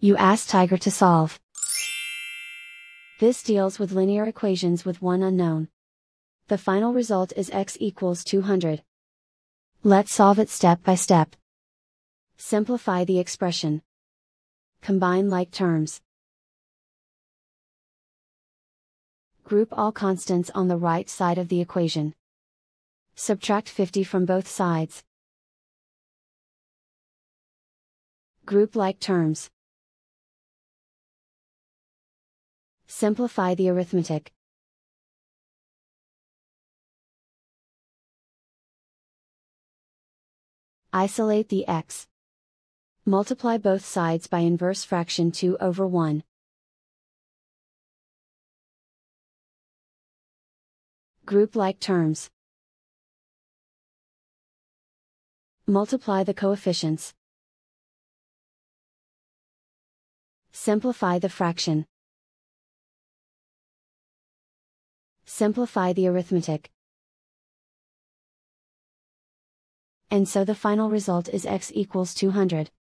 You ask Tiger to solve. This deals with linear equations with one unknown. The final result is x equals 200. Let's solve it step by step. Simplify the expression. Combine like terms. Group all constants on the right side of the equation. Subtract 50 from both sides. Group like terms. Simplify the arithmetic. Isolate the x. Multiply both sides by inverse fraction 2/1. Group like terms. Multiply the coefficients. Simplify the fraction. Simplify the arithmetic. And so the final result is x equals 200.